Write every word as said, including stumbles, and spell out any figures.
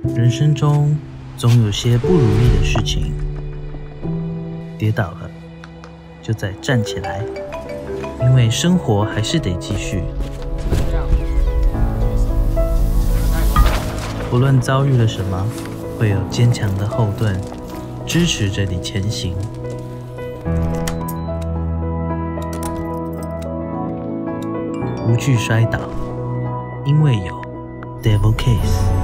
人生中总有些不如意的事情，跌倒了就再站起来，因为生活还是得继续。不论遭遇了什么，会有坚强的后盾支持着你前行。无惧摔倒，因为有 Devil Case。